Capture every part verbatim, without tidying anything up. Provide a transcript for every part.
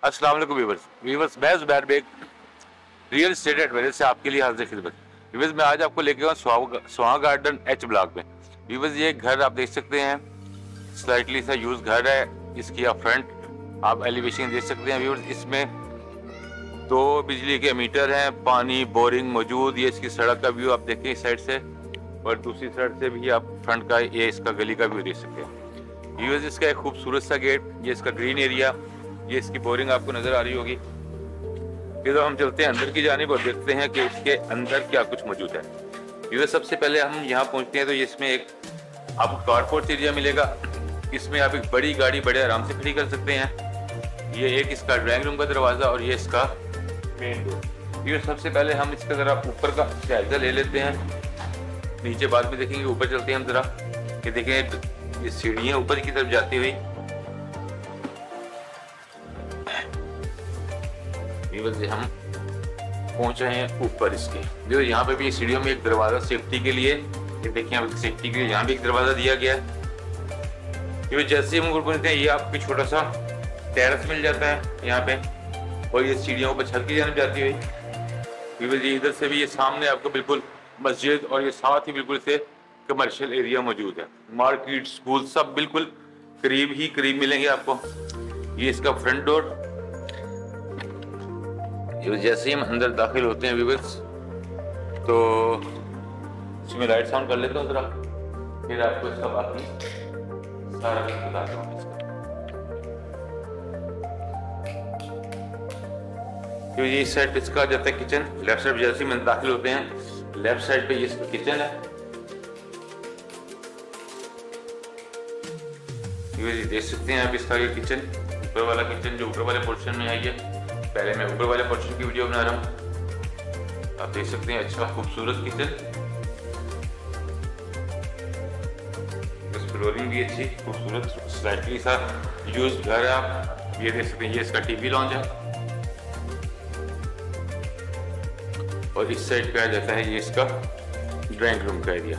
अस्सलाम वालेकुम viewers viewers मैं Zubair Baig real estate advisor से आपके लिए हाजिर खिदमत। व्यूअर्स मैं आज आपको लेके आऊँ सुहा गार्डन एच ब्लॉक में। व्यूअर्स ये घर आप देख सकते हैं, स्लाइटली सा यूज घर है। इसकी आप फ्रंट आप एलिवेशन देख सकते हैं। व्यूअर्स इसमें दो बिजली के मीटर हैं, पानी बोरिंग मौजूद। ये इसकी सड़क का व्यू आप देखें इस साइड से, और दूसरी साइड से भी आप फ्रंट का ये इसका गली का व्यू देख सकते हैं। व्यूअर्स इसका एक खूबसूरत सा गेट, ये इसका ग्रीन एरिया, ये इसकी बोरिंग आपको नजर आ रही होगी। फिर हम चलते हैं अंदर की जानिब और देखते हैं कि इसके अंदर क्या कुछ मौजूद है। व्यूअर्स सबसे पहले हम यहाँ पहुँचते हैं तो ये इसमें एक आपको कारपोर्ट एरिया मिलेगा। इसमें आप एक बड़ी गाड़ी बड़े आराम से खड़ी कर सकते हैं। ये एक इसका ड्राइंग रूम का दरवाज़ा और ये इसका मेन डोर। ये सबसे पहले हम इसका ज़रा ऊपर का जायजा ले लेते हैं, नीचे बाद में देखेंगे। ऊपर चलते हैं हम ज़रा, ये देखें ये सीढ़ियाँ ऊपर की तरफ जाती हुई। हम पहुंच रहे हैं ऊपर इसके। जो यहाँ पे भी सीढ़ियों में एक दरवाज़ा सेफ्टी के लिए, ये देखिए आप सेफ्टी के लिए यहाँ भी एक दरवाज़ा दिया गया है। ये जैसे हम ऊपर पहुंचते हैं ये आपको छोटा सा टेरेस मिल जाता है यहाँ पे, और ये सीढ़ियों पर छत की जानिब जाती हुई। ये इधर से भी ये सामने आपको बिल्कुल मस्जिद और ये साथ ही बिल्कुल से कमर्शियल एरिया मौजूद है। मार्केट स्कूल सब बिल्कुल करीब ही करीब मिलेंगे आपको। ये इसका फ्रंट डोर। जैसे ही हम अंदर दाखिल होते हैं व्यूअर्स तो इसमें लाइट साउंड कर लेते हैं जरा, फिर आपको इसका बाकी सारा कुछ बताता हूँ। तो ये इस साइड पे इसका जाता है किचन। लेफ्ट साइड जैसे ही हम दाखिल होते हैं लेफ्ट साइड पे ये इसका किचन है। ये देख सकते हैं आप इसका ये किचन, ऊपर वाला किचन जो ऊपर वाले पोर्शन में आई है। पहले मैं ऊपर वाले पोर्शन की वीडियो बना रहा हूँ, आप देख सकते हैं। अच्छा खूबसूरत किचन, फ्लोरिंग भी अच्छी खूबसूरत, स्लाइटली सा यूज घर है। आप ये देख सकते हैं, ये इसका टीवी लॉन्च है। और इस साइड पे आ जाता है ये इसका ड्राइंग रूम का एरिया।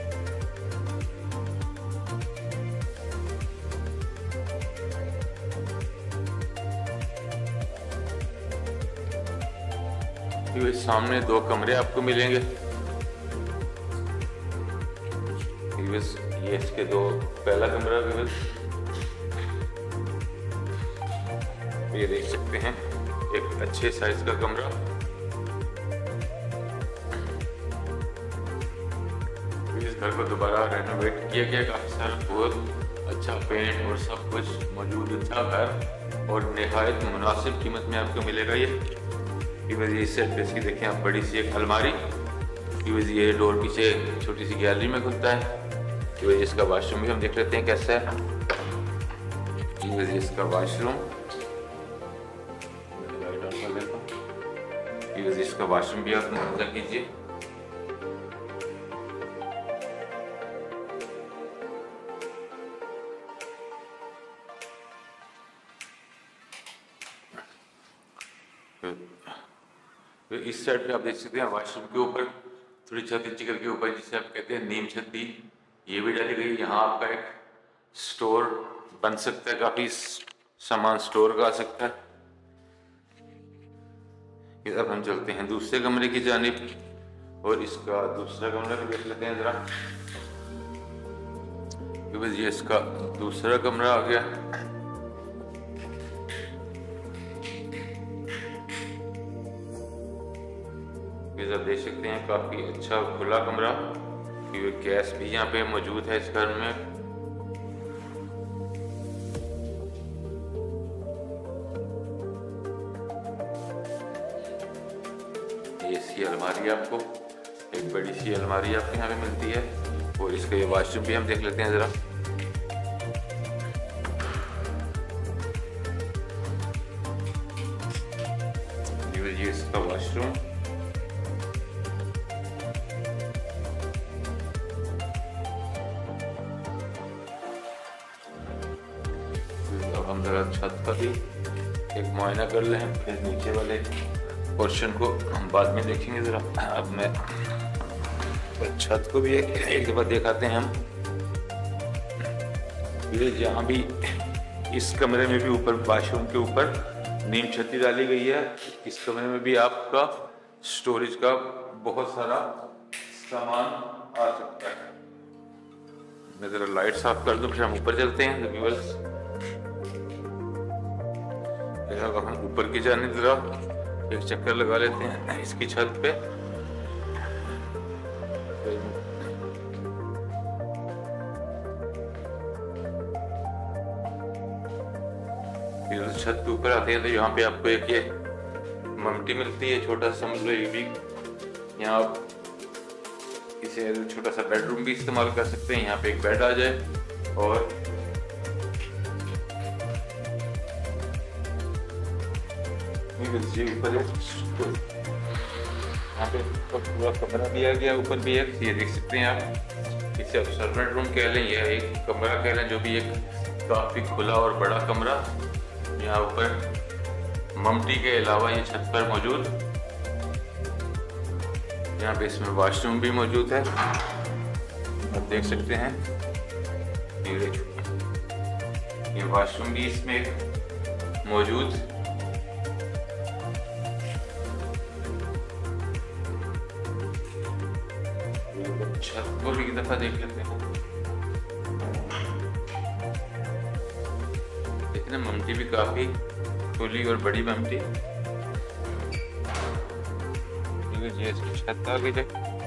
सामने दो कमरे आपको मिलेंगे। ये इसके दो, पहला कमरा ये देख सकते हैं, एक अच्छे साइज का कमरा। इस घर को दोबारा रेनोवेट किया गया, काफी सारा बहुत अच्छा पेंट और सब कुछ मौजूद। अच्छा घर और निहायत मुनासिब कीमत में आपको मिलेगा। ये इस सेट पे इसकी देखें आप, बड़ी सी एक अलमारी। ये डोर पीछे छोटी सी गैलरी में खुलता है। ये इसका वॉशरूम भी हम देख लेते हैं कैसा है। ये इसका वॉशरूम, ये इसका वॉशरूम भी आप मुलाजा कीजिए। तो इस साइड पे आप देख सकते हैं वॉशरूम के ऊपर थोड़ी छत नीचे करके ऊपर, जिसे आप कहते हैं नीम छत, ये भी डाली गई। यहाँ आपका एक स्टोर बन सकता है, काफी सामान स्टोर का आ सकता है। ये अब हम चलते हैं दूसरे कमरे की जानिब, और इसका दूसरा कमरा भी देख लेते हैं जरा। ये इसका दूसरा कमरा आ गया। आप देख सकते हैं काफी अच्छा खुला कमरा। गैस भी यहाँ पे मौजूद है इस घर में। ये सी अलमारी आपको, एक बड़ी सी अलमारी आपको यहाँ पे मिलती है। और इसका ये वॉशरूम भी हम देख लेते हैं जरा। ये इसका वॉशरूम, हम जरा छत का भी एक मुआयना कर लें, फिर नीचे वाले पोर्शन को हम बाद में देखेंगे जरा। अब मैं छत को भी एक, एक दफा दिखाते हैं हम। ये जहाँ भी इस कमरे में भी ऊपर वॉशरूम के ऊपर नीम छत्ती डाली गई है। इस कमरे में भी आपका स्टोरेज का बहुत सारा सामान आ सकता है। मैं जरा लाइट साफ कर दूं, फिर हम ऊपर चलते हैं व्यूअर्स। हम ऊपर की जाने जरा एक चक्कर लगा लेते हैं इसकी छत पे। फिर छत के ऊपर आते हैं तो यहाँ पे आपको एक ये ममटी मिलती है, छोटा सा, समझ लो ये भी। यहाँ आप इसे छोटा सा बेडरूम भी इस्तेमाल कर सकते हैं। यहाँ पे एक बेड आ जाए और ऊपर यहाँ पे पूरा कमरा दिया गया, ऊपर भी एक, ये देख सकते हैं आप। इसे आप सर्वेंट रूम कह लें या एक कमरा कह लें, जो भी एक काफी खुला और बड़ा कमरा। यहाँ ऊपर ममटी के अलावा ये छत पर मौजूद, यहाँ पे इसमें वॉशरूम भी मौजूद है, आप देख सकते हैं। ये ये वॉशरूम भी इसमें मौजूद। छत को भी एक दफा देख लेते हैं। देखिए ममटी भी काफी खुली और बड़ी ममटी। ये छत आ गई है।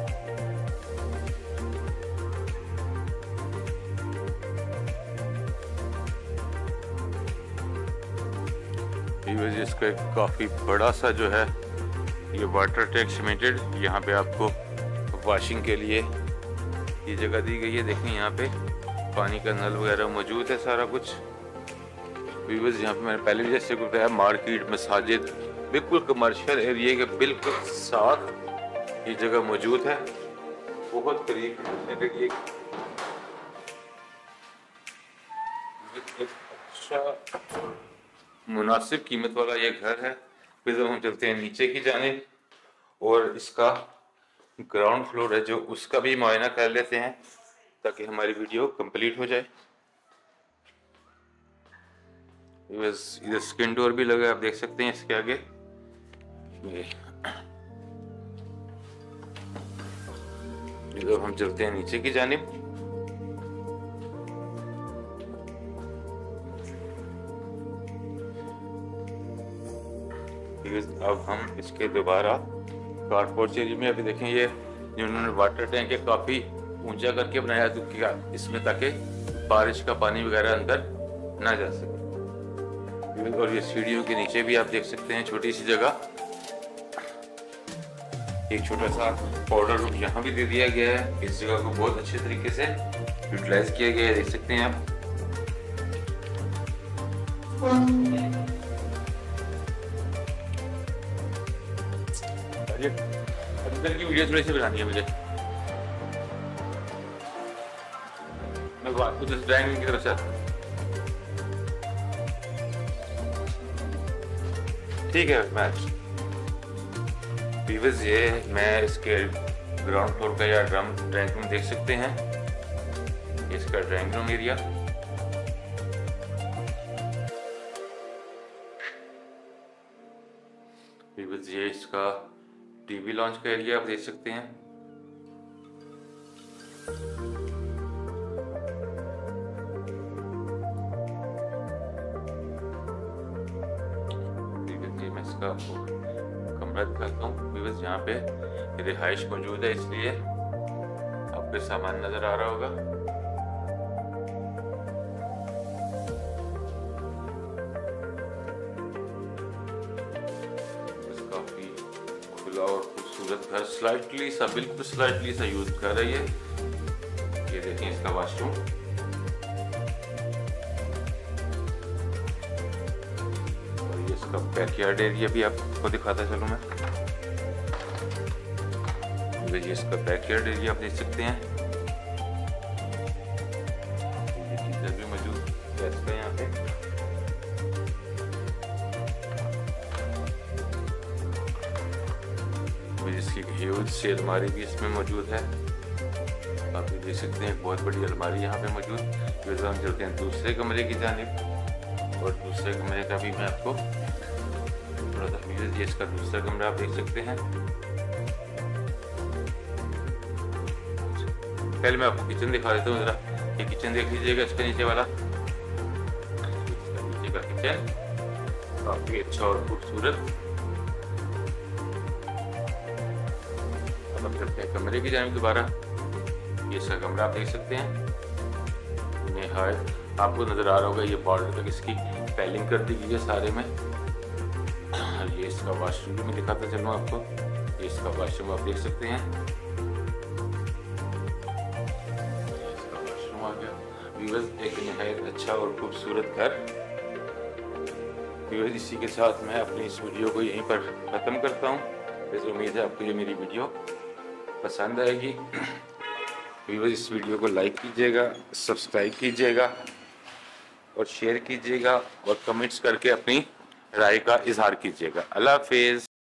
इसका काफी बड़ा सा जो है ये वाटर टैंक सीमेंटेड, यहाँ पे आपको वॉशिंग के लिए ये जगह दी गई है। देखें यहाँ पे पानी का नल वगैरह मौजूद है, सारा कुछ। व्यूअर्स यहाँ पे मैंने पहले भी जैसे बताया, मार्केट, मसाजिद, बिल्कुल कमर्शियल एरिया के बिल्कुल साथ ये जगह मौजूद है, बहुत करीब एक अच्छा मुनासिब कीमत वाला ये घर है। फिर जब हम चलते हैं नीचे की जाने और इसका ग्राउंड फ्लोर है जो, उसका भी मुआयना कर लेते हैं ताकि हमारी वीडियो कंप्लीट हो जाए। इधर स्किन डोर भी लगा है, आप देख सकते हैं इसके आगे। जब हम चलते हैं नीचे की जानिब, अब हम इसके दोबारा कारपोर्ट एरिया में अभी देखें, ये जिन्होंने वाटर टैंक है काफी ऊंचा करके बनाया तो क्या इसमें, ताकि बारिश का पानी वगैरह अंदर ना जा सके। और ये सीढ़ियों के नीचे भी आप देख सकते हैं छोटी सी जगह, एक छोटा सा पाउडर रूम यहाँ भी दे दिया गया है। इस जगह को बहुत अच्छे तरीके से यूटिलाइज किया गया है, देख सकते हैं आप। अंदर की वीडियो थोड़ी सी बनानी है मुझे। मैं बात कुछ ड्राइंग की तरफ से, ठीक है मैच व्यूअर्स। ये मैं इसके ग्राउंड फ्लोर का या ड्रम ड्राइंग रूम देख सकते हैं, इसका ड्राइंग रूम एरिया। व्यूअर्स ये इसका टीवी लॉन्च का एरिया आप देख सकते हैं। मैं इसका कमरा दिखाता हूँ व्यूअर्स। यहाँ पे रिहाइश मौजूद है, इसलिए आपके सामान नजर आ रहा होगा। काफी खुला और खूबसूरत घर, स्लाइटली सा, बिल्कुल स्लाइटली सा यूज कर रही है। ये देखिए इसका वॉशरूम, और ये इसका बैकयार्ड एरिया भी आपको दिखाता चलूं मैं। ये इसका बैकयार्ड एरिया आप देख सकते हैं, ये गीजर भी मौजूद है इसका यहाँ पे। जिसकी ह्यूज सी अलमारी भी इसमें मौजूद है, आप देख सकते हैं। बहुत बड़ी अलमारी यहाँ पे मौजूद। फिर हम चलते हैं दूसरे कमरे की जानिब, और दूसरे कमरे का भी मैं आपको थोड़ा सा व्यूअर्स, ये इसका दूसरा कमरा आप देख सकते हैं। पहले मैं आपको किचन दिखा देता हूँ ज़रा, ये किचन देख लीजिएगा, इसके नीचे वाला, इसका नीचे का किचन काफ़ी अच्छा और खूबसूरत। अब चलते हैं कमरे की जानिब दोबारा। ये इसका कमरा आप देख सकते हैं, निहायत आपको नज़र आ रहा होगा, ये बॉर्डर तक इसकी पैलिंग कर दी गई है सारे में। ये इसका वाशरूम में दिखाता चलूँ आपको, ये इसका वाशरूम आप देख सकते हैं, इसका वाशरूम आ गया। व्यूअर्स, एक निहायत अच्छा और खूबसूरत घर। व्यूअर्स, इसी के साथ मैं अपनी इस वीडियो को यहीं पर ख़त्म करता हूँ। वैसे उम्मीद है आपको ये मेरी वीडियो पसंद आएगी। व्यूअर्स, इस वीडियो को लाइक कीजिएगा, सब्सक्राइब कीजिएगा और शेयर कीजिएगा और कमेंट्स करके अपनी राय का इजहार कीजिएगा। अल्लाह हाफिज़।